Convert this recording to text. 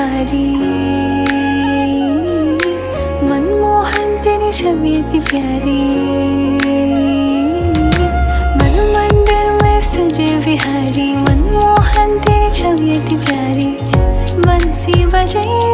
बिहारी। मनमोहन तेरी छवि इतनी प्यारी, मन मंदिर में सजे बिहारी। मनमोहन तेरी छवि इतनी प्यारी, बंसी बजे